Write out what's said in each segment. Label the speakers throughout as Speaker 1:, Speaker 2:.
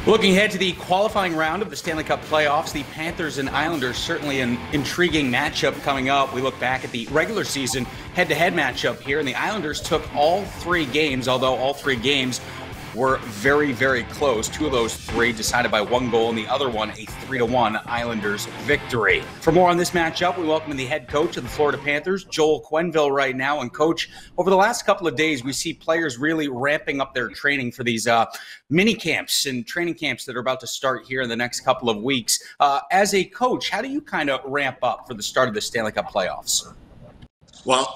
Speaker 1: Looking ahead to the qualifying round of the Stanley Cup playoffs, the Panthers and Islanders, certainly an intriguing matchup coming up. We look back at the regular season head-to-head matchup here, and the Islanders took all three games, although all three games were very, very close. Two of those three decided by one goal, and the other one a 3-1 Islanders victory. For more on this matchup, we welcome the head coach of the Florida Panthers, Joel Quenneville, right now. And Coach, over the last couple of days, we see players really ramping up their training for these mini camps and training camps that are about to start here in the next couple of weeks. As a coach, how do you kind of ramp up for the start of the Stanley Cup playoffs?
Speaker 2: Well,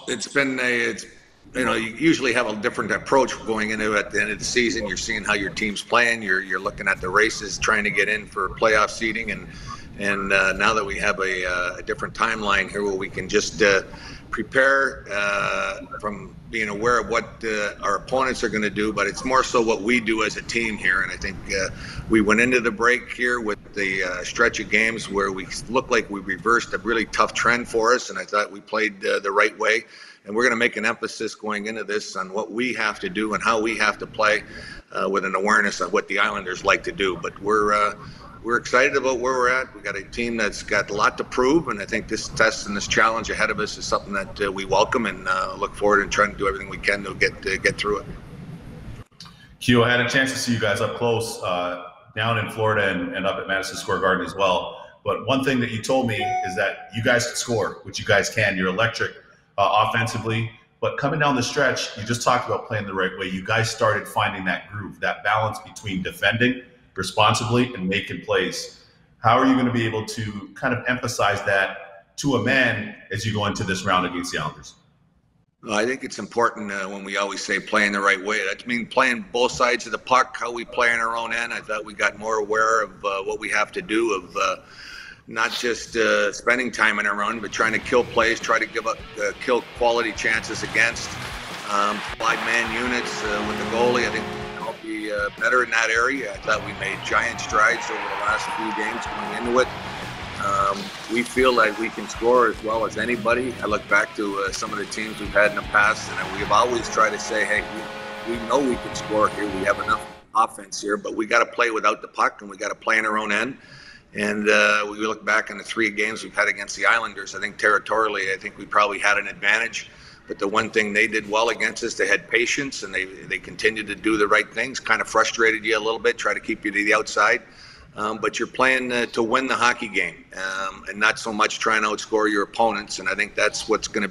Speaker 2: you usually have a different approach going into it at the end of the season. You're seeing how your team's playing. You're looking at the races, trying to get in for playoff seeding, and now that we have a different timeline here, where we can just prepare from being aware of what our opponents are going to do, but it's more so what we do as a team here. And I think we went into the break here with the stretch of games where we looked like we reversed a really tough trend for us, and I thought we played the right way. And we're going to make an emphasis going into this on what we have to do and how we have to play with an awareness of what the Islanders like to do. But we're excited about where we're at. We got a team that's got a lot to prove, and I think this test and this challenge ahead of us is something that we welcome and look forward and trying to do everything we can to get through it.
Speaker 3: Q, I had a chance to see you guys up close down in Florida and up at Madison Square Garden as well. But one thing that you told me is that you guys can score, which you guys can. You're electric offensively. But coming down the stretch, you just talked about playing the right way. You guys started finding that groove, that balance between defending responsibly and making plays. How are you going to be able to kind of emphasize that to a man as you go into this round against the Islanders?
Speaker 2: I think it's important when we always say playing the right way. That means playing both sides of the puck, how we play on our own end. I thought we got more aware of what we have to do, of not just spending time in our own, but trying to kill plays, try to kill quality chances against 5-man units with the goalie. I think we'll be better in that area. I thought we made giant strides over the last few games going into it. We feel like we can score as well as anybody. I look back to some of the teams we've had in the past, and we've always tried to say, hey, we know we can score here. We have enough offense here, but we got to play without the puck, and we got to play in our own end. And we look back on the 3 games we've had against the Islanders. I think territorially, I think we probably had an advantage. But the one thing they did well against us, they had patience, and they continued to do the right things, kind of frustrated you a little bit, try to keep you to the outside. But you're playing to win the hockey game, and not so much trying to outscore your opponents. And I think that's what's going to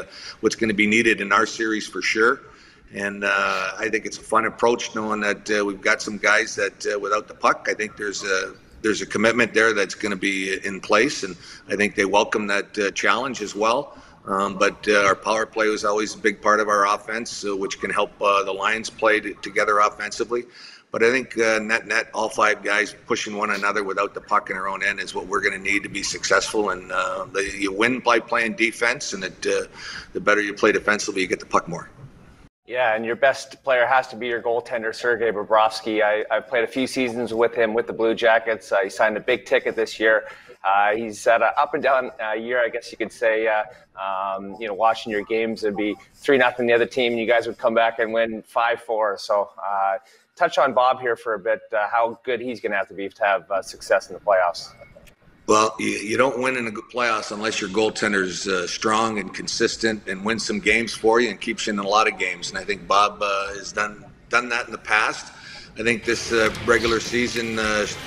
Speaker 2: be needed in our series for sure. And I think it's a fun approach, knowing that we've got some guys that without the puck, I think there's a commitment there that's going to be in place, and I think they welcome that challenge as well. But our power play was always a big part of our offense, which can help the Lions play together offensively. But I think net, all 5 guys pushing one another without the puck in our own end is what we're going to need to be successful. And you win by playing defense, and the better you play defensively, you get the puck more.
Speaker 4: Yeah, and your best player has to be your goaltender, Sergei Bobrovsky. I've played a few seasons with him with the Blue Jackets. He signed a big ticket this year. He's had an up and down year, I guess you could say. Watching your games, it'd be 3-0 the other team, and you guys would come back and win 5-4. So touch on Bob here for a bit, how good he's going to have to be to have success in the playoffs.
Speaker 2: Well, you don't win in the playoffs unless your goaltender's strong and consistent and wins some games for you and keeps you in a lot of games. And I think Bob has done that in the past. I think this regular season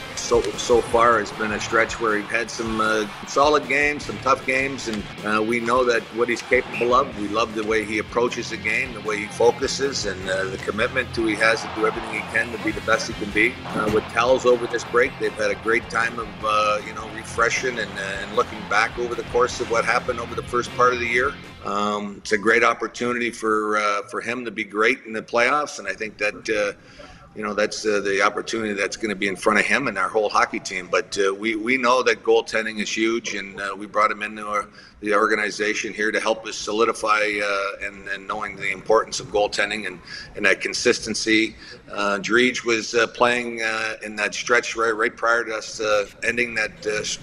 Speaker 2: so far has been a stretch where he's had some solid games, some tough games, and we know that what he's capable of. We love the way he approaches the game, the way he focuses, and the commitment he has to do everything he can to be the best he can be. With Towels over this break, they've had a great time of refreshing and looking back over the course of what happened over the first part of the year. It's a great opportunity for him to be great in the playoffs, and I think that that's the opportunity that's going to be in front of him and our whole hockey team. But we know that goaltending is huge, and we brought him into the organization here to help us solidify and knowing the importance of goaltending and that consistency. Driedge was playing in that stretch right prior to us ending that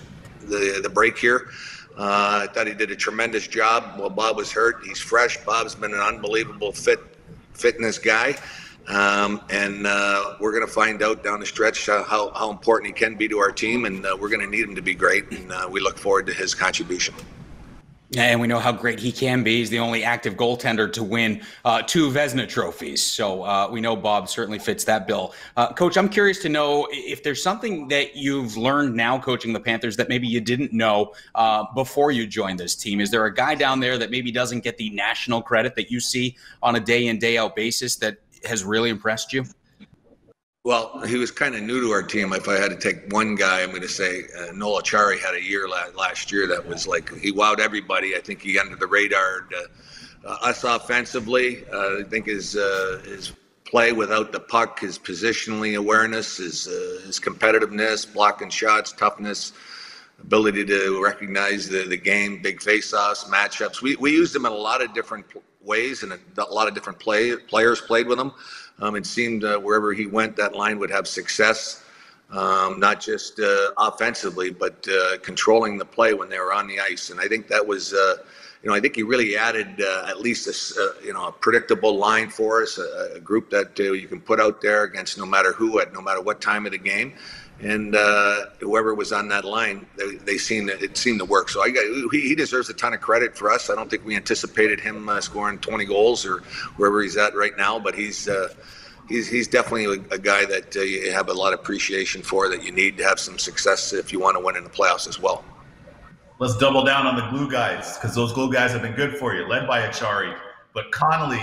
Speaker 2: the break here. I thought he did a tremendous job while Bob was hurt. He's fresh. Bob's been an unbelievable fitness guy. And we're going to find out down the stretch how important he can be to our team, and we're going to need him to be great, and we look forward to his contribution.
Speaker 1: And we know how great he can be. He's the only active goaltender to win 2 Vezina trophies. So we know Bob certainly fits that bill. Coach, I'm curious to know if there's something that you've learned now coaching the Panthers that maybe you didn't know before you joined this team. Is there a guy down there that maybe doesn't get the national credit that you see on a day in, day out basis that has really impressed you?
Speaker 2: Well, he was kind of new to our team. If I had to take one guy, I'm going to say Noel Acciari had a year last year that was like, he wowed everybody. I think he under the radar. Us offensively, I think his play without the puck, his positionally awareness, his competitiveness, blocking shots, toughness, ability to recognize the game, big face-offs, matchups. We used him in a lot of different ways, and a lot of different players played with him. It seemed wherever he went, that line would have success, not just offensively, but controlling the play when they were on the ice. And I think that was, I think he really added at least a predictable line for us, a group that you can put out there against no matter who at no matter what time of the game. And whoever was on that line, it seemed to work. So he deserves a ton of credit for us. I don't think we anticipated him scoring 20 goals or wherever he's at right now, but he's definitely a guy that you have a lot of appreciation for, that you need to have some success if you want to win in the playoffs as well.
Speaker 3: Let's double down on the glue guys, because those glue guys have been good for you, led by Acciari. But Connolly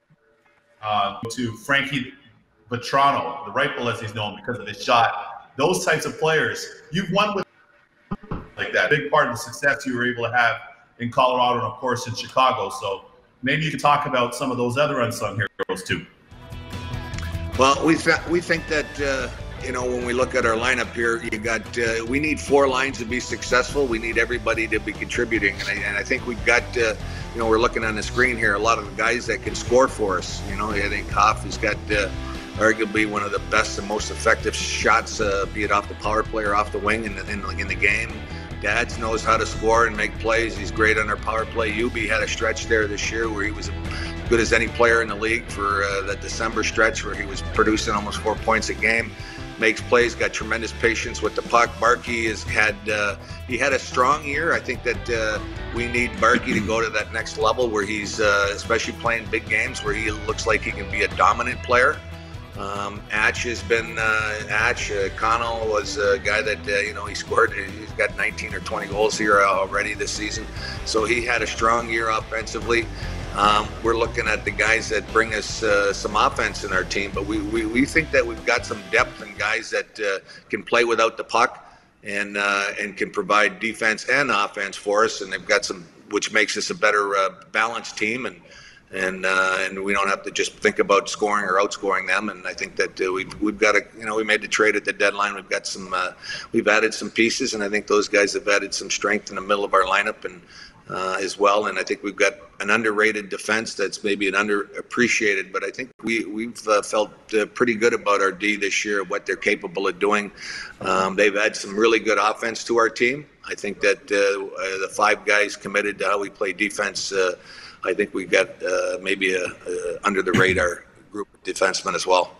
Speaker 3: to Frankie Vetrano, the rifle as he's known because of his shot. Those types of players, you've won with like that. Big part of the success you were able to have in Colorado and, of course, in Chicago. So maybe you could talk about some of those other unsung heroes too.
Speaker 2: Well, we think that when we look at our lineup here, we need 4 lines to be successful. We need everybody to be contributing, and I think we've got we're looking on the screen here a lot of the guys that can score for us. I think Hoff has got arguably one of the best and most effective shots, be it off the power play or off the wing in the game. Dads knows how to score and make plays. He's great on our power play. Ubi had a stretch there this year where he was as good as any player in the league for that December stretch where he was producing almost 4 points a game. Makes plays, got tremendous patience with the puck. Barkey he had a strong year. I think that we need Barkey to go to that next level where he's especially playing big games where he looks like he can be a dominant player. Atch has been Connell was a guy that he scored. He's got 19 or 20 goals here already this season, so he had a strong year offensively. We're looking at the guys that bring us some offense in our team, but we think that we've got some depth and guys that can play without the puck and can provide defense and offense for us, and they've got some, which makes us a better balanced team, and we don't have to just think about scoring or outscoring them. And I think that we've got we made the trade at the deadline. We've got we've added some pieces, and I think those guys have added some strength in the middle of our lineup and as well. And I think we've got an underrated defense that's maybe an underappreciated, but I think we've felt pretty good about our D this year, what they're capable of doing. They've had some really good offense to our team. I think that the 5 guys committed to how we play defense. I think we've got maybe a under the radar group of defensemen as well.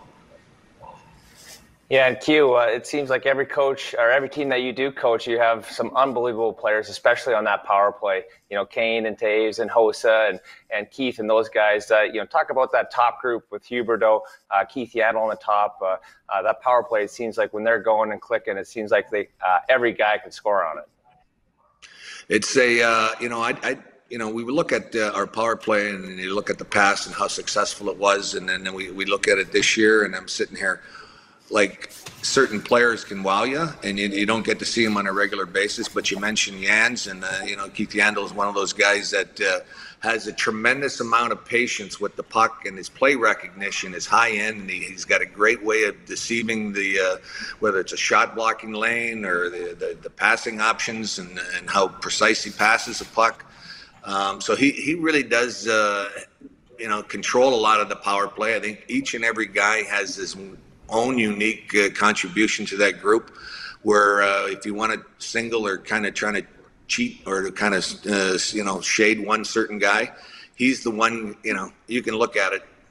Speaker 4: Yeah, and Q, it seems like every coach or every team that you do coach, you have some unbelievable players, especially on that power play. Kane and Taves and Hossa and Keith and those guys. Talk about that top group with Huberdeau, Keith Yandle on the top. That power play, it seems like when they're going and clicking, it seems like every guy can score on it.
Speaker 2: It's we would look at our power play and you look at the past and how successful it was, and then we look at it this year, and I'm sitting here like certain players can wow you, and you don't get to see them on a regular basis. But you mentioned Yans, and Keith Yandle is one of those guys that has a tremendous amount of patience with the puck, and his play recognition is high end, and he's got a great way of deceiving whether it's a shot blocking lane or the passing options and how precise he passes the puck. So he really does, control a lot of the power play. I think each and every guy has his own unique contribution to that group, where if you want to single or kind of trying to cheat or to kind of, shade one certain guy, he's the one, you can look at it.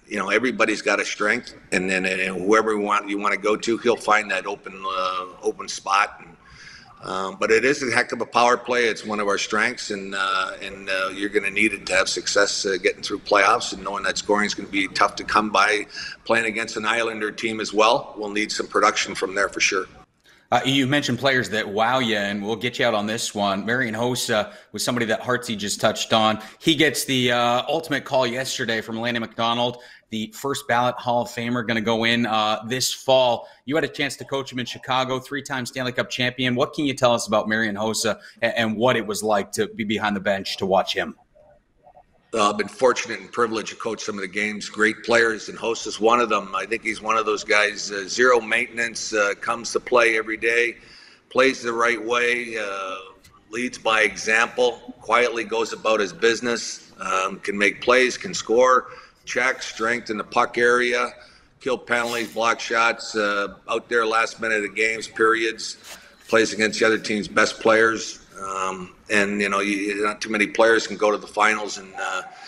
Speaker 2: everybody's got a strength, and then whoever you want to go to, he'll find that open spot. But it is a heck of a power play. It's one of our strengths, and you're going to need it to have success getting through playoffs, and knowing that scoring is going to be tough to come by. Playing against an Islander team as well, we'll need some production from there for sure.
Speaker 1: You mentioned players that wow you, and we'll get you out on this one. Marian Hossa was somebody that Hartsey just touched on. He gets the ultimate call yesterday from Lanny McDonald, the first ballot Hall of Famer, going to go in this fall. You had a chance to coach him in Chicago, 3-time Stanley Cup champion. What can you tell us about Marian Hossa and what it was like to be behind the bench to watch him?
Speaker 2: I've been fortunate and privileged to coach some of the game's great players, and Hossa's one of them. I think he's one of those guys, zero maintenance, comes to play every day, plays the right way, leads by example, quietly goes about his business, can make plays, can score, check, strength in the puck area, kill penalties, block shots, out there last minute of games, periods, plays against the other team's best players. And not too many players can go to the finals in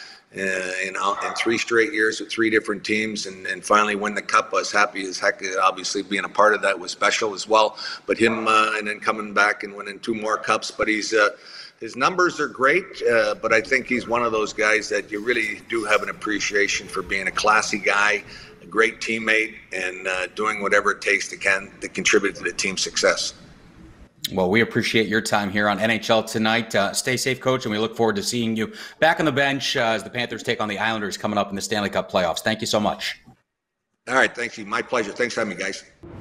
Speaker 2: 3 straight years with 3 different teams and finally win the cup. I was happy as heck. Obviously, being a part of that was special as well. But him and then coming back and winning 2 more cups. But his numbers are great. But I think he's one of those guys that you really do have an appreciation for being a classy guy, a great teammate, and doing whatever it takes to contribute to the team's success.
Speaker 1: Well, we appreciate your time here on NHL Tonight. Stay safe, Coach, and we look forward to seeing you back on the bench as the Panthers take on the Islanders coming up in the Stanley Cup playoffs. Thank you so much.
Speaker 2: All right, thank you. My pleasure. Thanks for having me, guys.